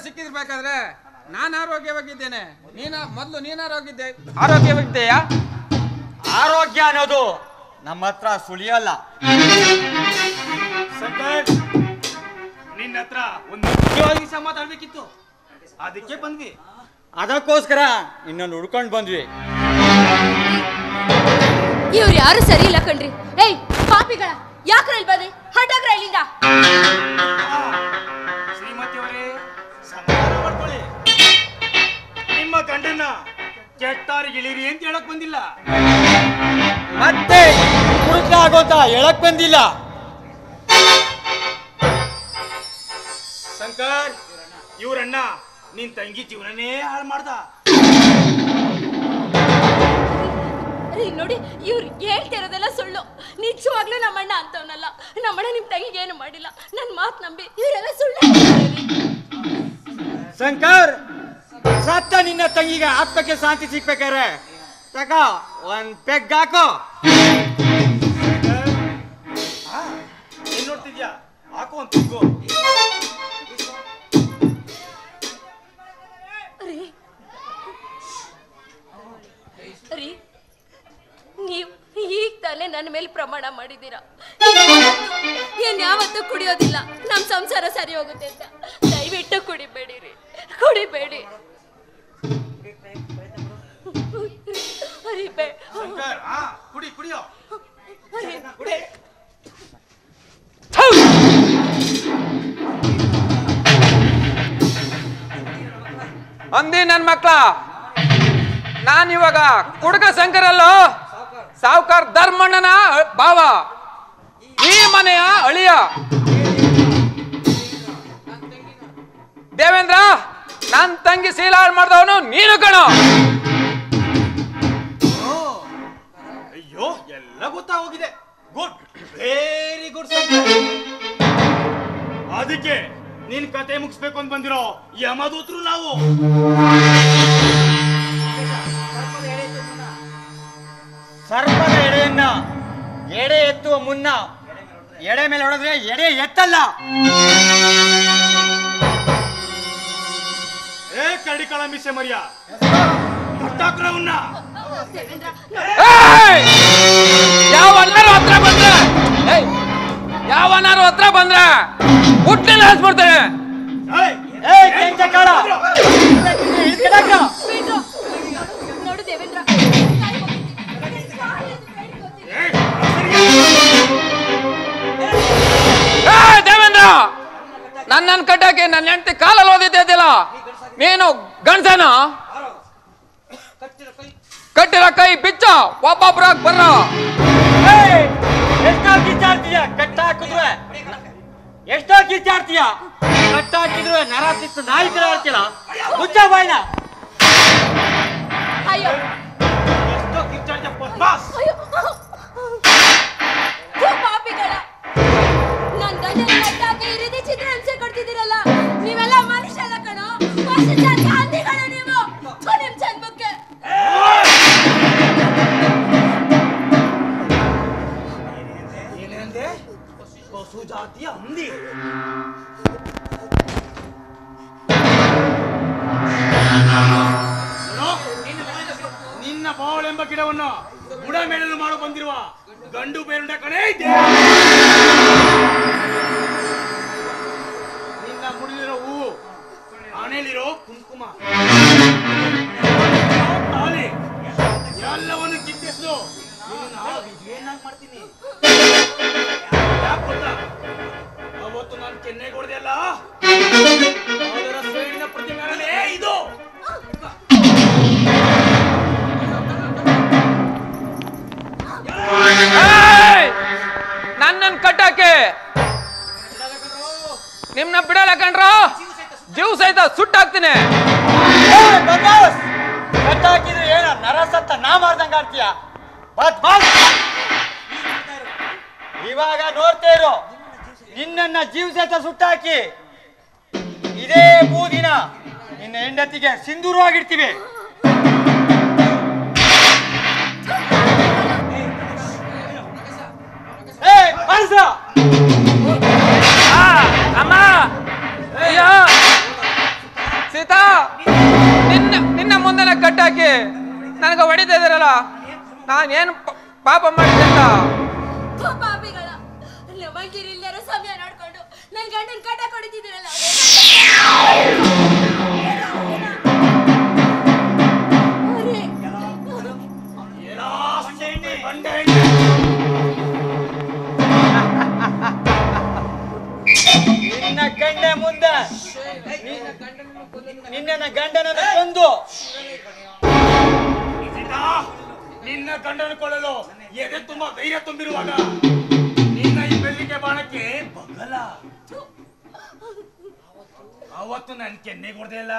ಸಿಕ್ಕಿರ್ಬೇಕಾದ್ರೆ ನಾನು ಆರೋಗ್ಯವಾಗಿದ್ದೇನೆ. ನೀನು ಆರೋಗ್ಯವಾಗಿದ್ದೆಯಾ? ಆರೋಗ್ಯ ಅನ್ನೋದು ನಮ್ಮ ಹತ್ರ ಸುಳಿಯಲ್ಲ. ನಿನ್ನ ಹತ್ರ ಒಂದು ಮುಖ್ಯವಾಗಿ ವಿಷಯ ಮಾತಾಡ್ಬೇಕಿತ್ತು, ಅದಕ್ಕೆ ಬಂದ್ವಿ. ಅದಕ್ಕೋಸ್ಕರ ಇನ್ನೊಂದು ಹುಡ್ಕೊಂಡು ಬಂದ್ವಿ. ಇವ್ರು ಯಾರು ಸರಿ ಇಲ್ಲ ಕಣ್ರಿ. ಏಯ್ ಪಾಪಿಗಳ, ಯಾಕ್ರ ಇಲ್ಲಿ ಬಂದ್ರಿ? ಹೊರಟಾಗ್ರ ಇಲ್ಲಿಂದ. ಶ್ರೀಮತಿಯವರೇ, ಸಮಾಧಾನ ಮಾಡ್ಕೊಳ್ಳಿ. ನಿಮ್ಮ ಗಂಡನ ಕೆಟ್ಟಾರಿಗಿಳಿರಿ ಅಂತ ಹೇಳಕ್ ಬಂದಿಲ್ಲ, ಮತ್ತೆ ಹುಡುಕ ಆಗೋತ ಹೇಳಕ್ ಬಂದಿಲ್ಲ. ಶಂಕರ್, ಇವ್ರಣ್ಣ ನಿನ್ ತಂಗಿ ಜೀವನನೇ ಹಾಳು ಮಾಡ್ದ. ನೋಡಿ, ಇವ್ರು ಹೇಳ್ತಿರೋದೆಲ್ಲ ಸುಳ್ಳು. ನಿಜವಾಗ್ಲೂ ನಮ್ಮಣ್ಣ ಅಂತವನಲ್ಲ. ನಮ್ಮಣ್ಣ ನಿಮ್ ತಂಗಿಗೆ ಏನು ಮಾಡಿಲ್ಲ. ನನ್ ಮಾತ್ ನಂಬಿ ಇವರೆಲ್ಲ ಸುಳ್ಳು. ಶಂಕರ್, ಸತ್ತ ನಿನ್ನ ತಂಗಿಗೆ ಆತ್ಮಕ್ಕೆ ಶಾಂತಿ ಸಿಗ್ಬೇಕಾರೆ ತಗ ಒಂದ್ ಪೆಗ್ ಹಾಕೋ. ಏನ್ ನೋಡ್ತಿದ್ಯಾ? ಹಾಕೋ ಅಂತ ತಿಳ್ಕೊ. ರೀ, ನೀವು ಈಗ ತಾನೇ ನನ್ನ ಮೇಲೆ ಪ್ರಮಾಣ ಮಾಡಿದ್ದೀರಾ, ಏನ್ ಯಾವತ್ತೂ ಕುಡಿಯೋದಿಲ್ಲ, ನಮ್ ಸಂಸಾರ ಸರಿ ಹೋಗುತ್ತೆ ಅಂತ. ದಯವಿಟ್ಟು ಕುಡಿಬೇಡಿರಿ, ಕುಡಿಬೇಡಿ. ಶಂಕರ್, ಕುಡಿಯೋ. ಅಂದಿ ನನ್ ಮಕ್ಳ, ನಾನಿವಾಗ ಕುಡುಕ ಶಂಕರಲ್ಲೋ ಸಾವುಕಾರ ಧರ್ಮಣ್ಣನ ಭಾವ, ಈ ಮನೆಯ ಅಳಿಯ ದೇವೇಂದ್ರ. ನನ್ ತಂಗಿ ಶೀಲ ಹಾಳು ಮಾಡಿದವನು ನೀನು ಕಣೋ. ಅಯ್ಯೋ, ಎಲ್ಲ ಗೊತ್ತಾಗೋಗಿದೆ. Good, very good. ಅದಕ್ಕೆ ನಿನ್ ಕತೆ ಮುಗಿಸ್ಬೇಕು ಅಂತ ಬಂದಿರೋ ಯಮದೂತರು ನಾವು. ಸರ್ಪದ ಎಡೆಯನ್ನ ಎಡೆ ಎತ್ತುವ ಮುನ್ನ ಎಡೆ ಮೇಲೆ ಹೊಡೆದ್ರೆ ಎಡೆ ಎತ್ತಲ್ಲ. ಏ ಕರಡಿ ಕಾಳ ಮಿಸೆ ಮರಿಯ, ಹೊಟ್ಟಾಕ್ರವನ್ನ ಯಾವನಾರು ಹತ್ರ ಬಂದ್ರೆ ಹುಟ್ಟಿನ ಹಾಸ್ಬಿಡ್ತೇನೆ. ನೋಡು ದೇವೇಂದ್ರ, ದೇವೇಂದ್ರ, ನನ್ನ ಕಟ್ಟಕ್ಕೆ ನನ್ನ ಹೆಂಡತಿ ಕಾಲಲ್ಲಿ ಓದಿದ್ದಿಲ್ಲ. ನೀನು ಗಂಡಸನ ಕಟ್ಟಿರ ಕೈ ಬಿಚ್ಚ ಒಬ್ಬೊಬ್ರಾಗ ಬರ್ರ. ಎಷ್ಟೋ ಕಿಚ್ಚಾಡ್ತೀಯ ಕಟ್ಟ ಹಾಕಿದ್ರೆ, ಎಷ್ಟೋ ಕಿಚ್ಚಾಡ್ತೀಯ ಕಟ್ಟ ಹಾಕಿದ್ರೆ ನರ ಸಿಕ್ತು ನಾಯಿ ತರ ಆಡ್ತೀರ. ಮುಚ್ಚ ಬಾಯ್ನ. ಅಯ್ಯೋ ಎಷ್ಟೋ ಕಿಚ್ಚಾಡ್ತೀಯ ಬದ್ಮಾಸ್. ಪಾಪಿಗಳ, ನನ್ ಗಂಡನ ಕಟ್ಟಾಕಿ ಈ ರೀತಿ ಚಿತ್ರ ಹಿಂಸೆ ಕೊಡ್ತಿದ್ದೀರಲ್ಲ, ನೀವೆಲ್ಲ ಮನುಷ್ಯಲ್ಲ ಕಣೋ, ಗಾಂಧಿಗಳು ನೀವು. ನಿಮ್ ಜನ್ಮಕ್ಕೆ ಏನಂದೆ? ಪಶು ಜಾತಿಯ ಹಂದಿ. ನಿನ್ನ ಬಾಳೆಂಬ ಗಿಡವನ್ನು ಬುಡ ಮೇಡಲು ಮಾಡೋ ಬಂದಿರುವ ಗಂಡು ಬೇರುಂಡ ಕಣೇ ಇದೆ. ನಿನ್ನ ಮುಡಿಲಿರೋ ಹೂವು, ಹಣೆಲಿರೋ ಕುಂಕುಮ, ತಾಲಿ ಎಲ್ಲವನ್ನು ಕಿತ್ತೆಸು ಏನಾಗಿ ಮಾಡ್ತೀನಿ. ಯಾಕೆ ಗೊತ್ತಾ? ಅವತ್ತು ನಾನು ಚೆನ್ನೈಗೆ ಹೊಡೆದೆ ಅಲ್ಲ, ಅದರ ಸೇಡಿನ ಪ್ರತಿಕಾರನೇ ಇದು. ನನ್ನನ್ ಕಟ್ಟಾಕೆ ನಿಮ್ನ ಬಿಡಲ್ಲ ಕಣ್ರೋ, ಜೀವ ಸಹಿತ ಸುಟ್ಟಾಕ್ತೀನಿ. ಕಟ್ಟಾಕಿದ್ರೆ ಏನ ನರ ಸತ್ತ ನಾ ಮಾಡ್ದಂಗ ಆಡ್ತೀಯ. ಇವಾಗ ನೋಡ್ತಾ ಇರೋ, ನಿನ್ನನ್ನ ಜೀವ ಸಹಿತ ಸುಟ್ಟಾಕಿ ಇದೇ ಬೂದಿನ ನಿನ್ನ ಹೆಂಡತಿಗೆ ಸಿಂಧೂರವಾಗಿಡ್ತೀವಿ. ಅಮ್ಮ, ಸೀತಾ ನಿನ್ನ ಮುಂದೆ ಕಟ್ಟಾಕಿ ನನಗೆ ಹೊಡಿತಾ ಇದ್ದೀರಲ್ಲ, ನಾನೇನು ಪಾಪ ಮಾಡಿದೆ ಅಂತ? ಪಾಪಿಗಳ ಮಂಗಿರಿಲ್ಲರೂ ಸಮಯ ನೋಡ್ಕೊಂಡು ನನ್ನ ಗಂಡನ ಕಟ್ಟ ಕೊಡ್ತಿದ್ದೀರಲ್ಲ. ನಿನ್ನ ಗಂಡ ಮುಂದೆ ನಿನ್ನ ಗಂಡನನ್ನು ಕೊಂದು ನಿನ್ನ ಗಂಡನ ಕೊಳ್ಳಲು ಎದೆ ತುಂಬಾ ಧೈರ್ಯ ತುಂಬಿರುವಾಗ ನಿನ್ನ ಈ ಬೆಳ್ಳಿಗೆ ಬಾಣಕ್ಕೆ ಬಗ್ಗಲ್ಲ. ಅವತ್ತು ನನ್ ಕೆನ್ನೆಗೆ ಹೊಡೆದೆ ಅಲ್ಲ,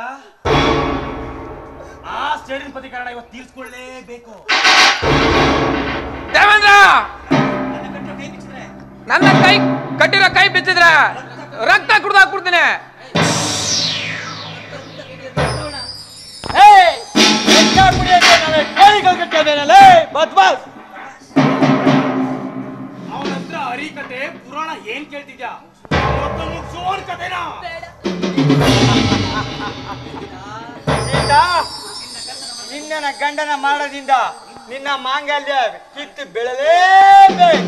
ಆ ಸೇಡಿನ ಪ್ರತಿಕಾರಣ ಇವತ್ತು ತೀರ್ಸ್ಕೊಳ್ಳೇಬೇಕು. ದೇವೇಂದ್ರ, ನನ್ನ ಕೈ ಕಟ್ಟಿರೋ ಕೈ ಬಿಚ್ಚಿದ್ರೆ ರಕ್ತ ಕುಡ್ದು ಹಾಕ್ಬಿಡ್ತೀನಿ. ಅವನ ಹತ್ರ ಹರಿಕತೆ ಪುರಾಣ ಏನ್ ಕೇಳ್ತಿದ್ಯಾ? ಮುಗ್ಸೋನ್ ಕತೆನಾ? ಸೀತಾ, ನಿನ್ನ ಗಂಡನ ಮಾಡದಿಂದ ನಿನ್ನ ಮಾಂಗಲ್ಯ ಕಿತ್ತು ಬೆಳಲೇಬೇಕು.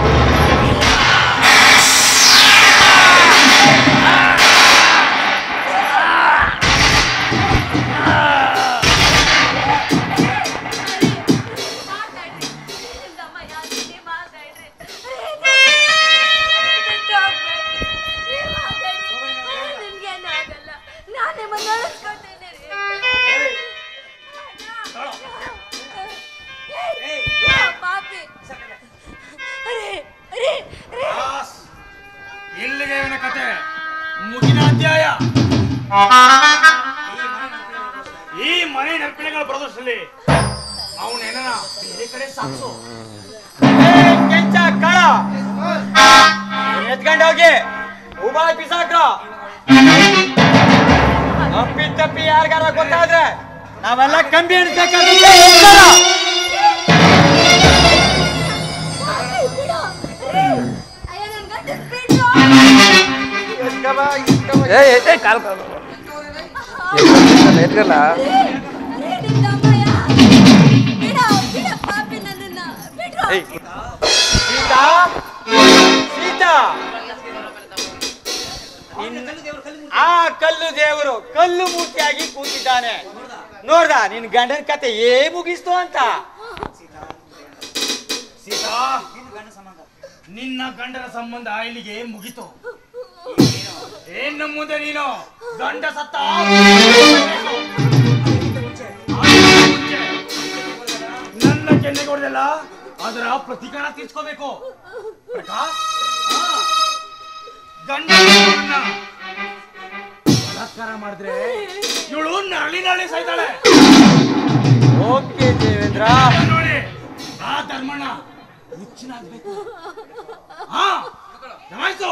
ಇಲ್ಲಿಗೆ ಇವನ ಕತೆ ಮುಗಿನ ಅಧ್ಯಾಯ. ಈ ಮನೆ ನರ್ಪಿಣೆಗಳ ಪ್ರದರ್ಶನದಲ್ಲಿ ಅವನೇನ ಬೇರೆ ಕಡೆ ಸಾಕ್ಸು. ಕೆಂಚ ಕಳ ಎತ್ಕೊಂಡು ಹೋಗಿ ಉಬಾಯ್ ಬಿಸಾಕ್ರ. ಅಪ್ಪಿ ತಪ್ಪಿ ಯಾರಿಗಾರ ಗೊತ್ತಾದ್ರೆ ನಾವೆಲ್ಲ ಕಂಬಿ ಎಣಿಸ್ಬೇಕಾದ್ರೆ ಸೀತಾ, ಸೀತಾ, ಆ ಕಲ್ಲು ದೇವರು ಕಲ್ಲು ಮೂರ್ತಿಯಾಗಿ ಕೂತಿದ್ದಾನೆ. ನೋಡ್ದ ನಿನ್ ಗಂಡನ ಕತೆ ಮುಗಿಸ್ತು ಅಂತ. ಸೀತಾ, ನಿನ್ನ ಗಂಡನ ಸಂಬಂಧ ಇಲ್ಲಿಗೆ ಮುಗಿತು. ಏನ್ ಮುಂದೆ ನೀನು ಗಂಡ ಸತ್ತ ನನ್ನ ಕೆನ್ನೆಗೆ ಹೊಡೆದಲ್ಲ, ಅದರ ಪ್ರತಿಕಾರ ತೀರ್ಸ್ಕೋಬೇಕು. ಪ್ರಕಾಶ್, ಗಂಡ ಬಲಾತ್ಕಾರ ಮಾಡಿದ್ರೆ ಇವಳು ನರಳಿ ಸಾಯ್ತಾಳೆ. ಓಕೆ ದೇವೇಂದ್ರ, ನೋಡಿ ಆ ಧರ್ಮಣ್ಣ ಹುಚ್ಚನಾಗ್ಬೇಕು. ಹಾ ಜಮಾಯ್ತು.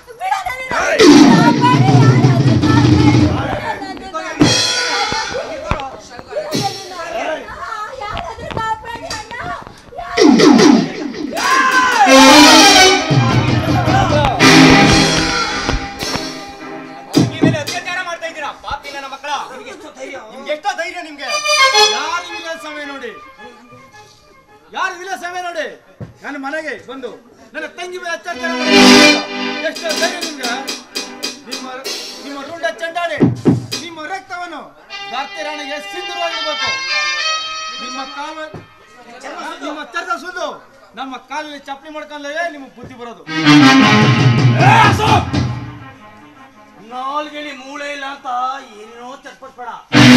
ಅತ್ಯಾಚಾರ ಮಾಡ್ತಾ ಇದ್ದೀರಾ ಪಾಪಿ ನನ್ನ ಮಕ್ಕಳ. ನಿಮ್ಗೆ ಎಷ್ಟೋ ಧೈರ್ಯ ನಿಮ್ಗೆ? ಯಾರು ವಿಲಾಸವೇ ನೋಡಿ, ಯಾರು ವಿಲಾಸವೇ ನೋಡಿ ನನ್ನ ಮನೆಗೆ ಬಂದು ನನ್ನ ತಂಗಿ ಮೇಲೆ ಅತ್ಯಾಚಾರ ಎಷ್ಟೋ ಧೈರ್ಯ ನಿಮ್ಗೆ? ನಿಮ್ಮ ರುಂಡ ಚಂಡಾಡಿ ನಿಮ್ಮ ರಕ್ತವನ್ನು ಗಾರ್ತಿರಾಣಿಗೆ ಸಿಂಧುವಾಗಿರ್ಬೇಕು. ನಿಮ್ಮ ಚರ್ದ ಸುದ್ದು ನಮ್ಮ ಕಾಲಲ್ಲಿ ಚಪ್ಪಲಿ ಮಾಡ್ಕೊಂಡ್ಲೇ ನಿಮಗೆ ಬುದ್ಧಿ ಬರೋದು. ನಾಲ್ಗೆಲಿ ಮೂಳೆ ಇಲ್ಲ ಅಂತ ಏನೇನೋ ಚಟ್ಪಟ್ಬೇಡ,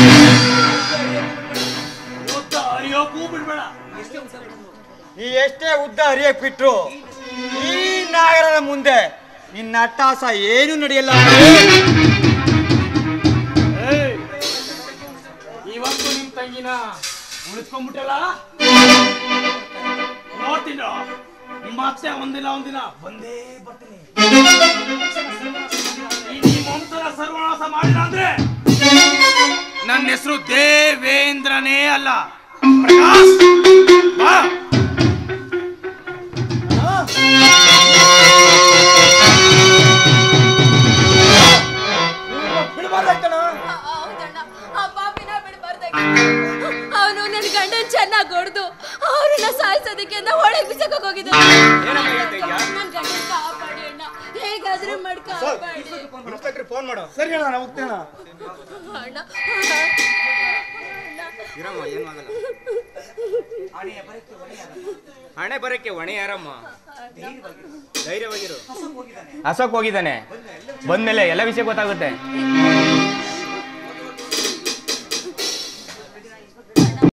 ಉದ್ದ ಹರಿಯೋಕ್ಕೂ ಬಿಡ್ಬೇಡ. ನೀ ಎಷ್ಟೇ ಉದ್ದ ಹರಿಯಕ್ ಬಿಟ್ರು ಈ ನಾಗರದ ಮುಂದೆ ನಿನ್ನ ಅಟ್ಟಾಸ ಏನು ನಡೆಯಲ್ಲ. ಇವತ್ತು ನಿಮ್ ತಂಗಿನ ಉಳಿಸ್ಕೊಂಡ್ಬಿಟ್ಟಲ್ಲ, ನೋಡ್ತೀನ ಮತ್ತೆ ಒಂದಿನ ಬಂದೇ ಬರ್ತೀನಿ. ಈ ಮಂತ್ರ ಸರ್ವನಾಶ ಮಾಡಿದ ಅಂದ್ರೆ ನನ್ನ ಹೆಸರು ದೇವೇಂದ್ರನೇ ಅಲ್ಲ. ಪ್ರಕಾಶ್ ಬಾ. ಬಿಡಬಾರ್ದಾಯ್ತಣ. ಗಂಡನ್ ಚೆನ್ನಾಗಿ ಹೊಡೆದು ಅವ್ರನ್ನ ಸಾಯಿಸೋದಕ್ಕೆ ಅಂತ ಒಳಗೆ ಬಿಸಕ್ಕೆ ಹೋಗಿದ್ದಾರೆ. ನನ್ ಗಂಡನ್ ಕಾಪಾಡಿ ಅಣ್ಣ, ಹೇಗಾದ್ರೂ ಮಾಡಿ ಕಾಪಾಡಿ. ಫೋನ್ ಮಾಡು. ಸರಿ ಅಣ್ಣ, ನಾನು ಹೋಗ್ತೇನೆ ಅಣ್ಣ. ಹಣೆ ಬರಕ್ಕೆ ಹೊಣೆ ಯಾರಮ್ಮ? ಧೈರ್ಯವಾಗಿರು. ಹಸಕ್ ಹೋಗಿದ್ದಾನೆ, ಬಂದ್ಮೇಲೆ ಎಲ್ಲ ವಿಷಯ ಗೊತ್ತಾಗುತ್ತೆ.